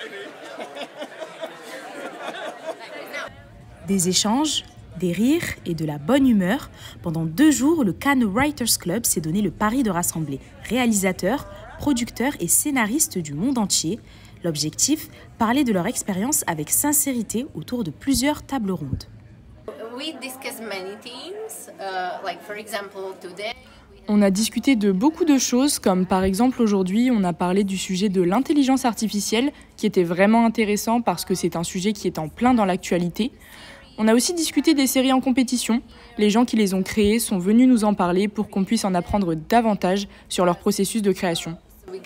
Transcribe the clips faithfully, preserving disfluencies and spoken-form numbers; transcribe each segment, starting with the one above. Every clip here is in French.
Des échanges, des rires et de la bonne humeur. Pendant deux jours, le Cannes Writers Club s'est donné le pari de rassembler réalisateurs, producteurs et scénaristes du monde entier. L'objectif, parler de leur expérience avec sincérité autour de plusieurs tables rondes. On a discuté de beaucoup de choses, comme par exemple aujourd'hui, on a parlé du sujet de l'intelligence artificielle, qui était vraiment intéressant parce que c'est un sujet qui est en plein dans l'actualité. On a aussi discuté des séries en compétition. Les gens qui les ont créées sont venus nous en parler pour qu'on puisse en apprendre davantage sur leur processus de création.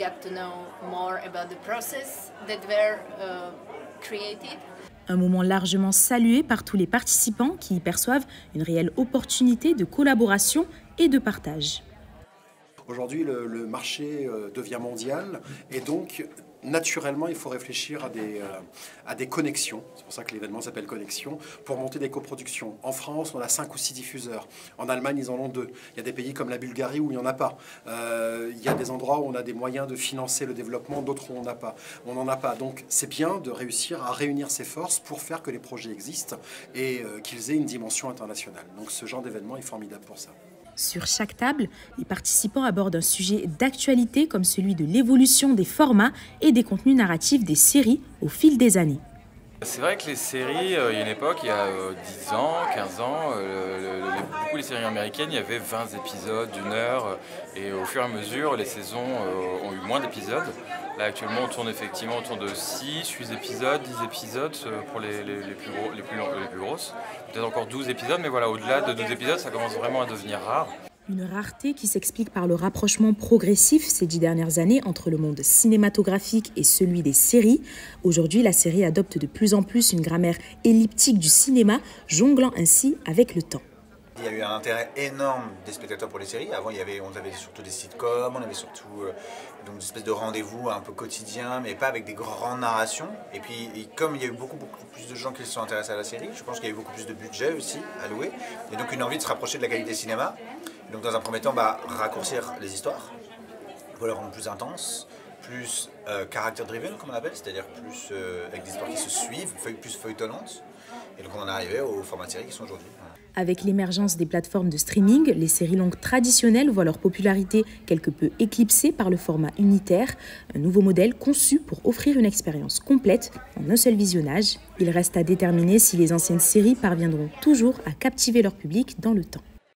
Un moment largement salué par tous les participants qui y perçoivent une réelle opportunité de collaboration et de partage. Aujourd'hui, le, le marché devient mondial et donc, naturellement, il faut réfléchir à des, euh, à des connexions. C'est pour ça que l'événement s'appelle Connexion, pour monter des coproductions. En France, on a cinq ou six diffuseurs. En Allemagne, ils en ont deux. Il y a des pays comme la Bulgarie où il n'y en a pas. Euh, il y a des endroits où on a des moyens de financer le développement, d'autres où on n'en a pas. On n'en a pas. Donc, c'est bien de réussir à réunir ses forces pour faire que les projets existent et euh, qu'ils aient une dimension internationale. Donc, ce genre d'événement est formidable pour ça. Sur chaque table, les participants abordent un sujet d'actualité comme celui de l'évolution des formats et des contenus narratifs des séries au fil des années. C'est vrai que les séries, euh, il y a une époque, il y a euh, dix ans, quinze ans, euh, le, les, beaucoup les séries américaines, il y avait vingt épisodes d'une heure et au fur et à mesure, les saisons euh, ont eu moins d'épisodes. Là actuellement, on tourne effectivement autour de six, huit épisodes, dix épisodes pour les, les, les, plus, gros, les, plus, les plus grosses. Peut-être encore douze épisodes, mais voilà, au-delà de douze épisodes, ça commence vraiment à devenir rare. Une rareté qui s'explique par le rapprochement progressif ces dix dernières années entre le monde cinématographique et celui des séries. Aujourd'hui, la série adopte de plus en plus une grammaire elliptique du cinéma, jonglant ainsi avec le temps. Il y a eu un intérêt énorme des spectateurs pour les séries. Avant, il y avait, on avait surtout des sitcoms, on avait surtout euh, donc, des espèces de rendez-vous un peu quotidiens, mais pas avec des grandes narrations. Et puis, et comme il y a eu beaucoup, beaucoup plus de gens qui se sont intéressés à la série, je pense qu'il y a eu beaucoup plus de budget aussi alloué. Et donc, une envie de se rapprocher de la qualité cinéma. Donc, dans un premier temps, bah, raccourcir les histoires, pour les rendre plus intenses, plus euh, character-driven, comme on appelle, c'est-à-dire plus euh, avec des histoires qui se suivent, plus feuilletonnantes. Et donc, on en est arrivé aux formats de séries qui sont aujourd'hui. Avec l'émergence des plateformes de streaming, les séries longues traditionnelles voient leur popularité quelque peu éclipsée par le format unitaire, un nouveau modèle conçu pour offrir une expérience complète en un seul visionnage. Il reste à déterminer si les anciennes séries parviendront toujours à captiver leur public dans le temps.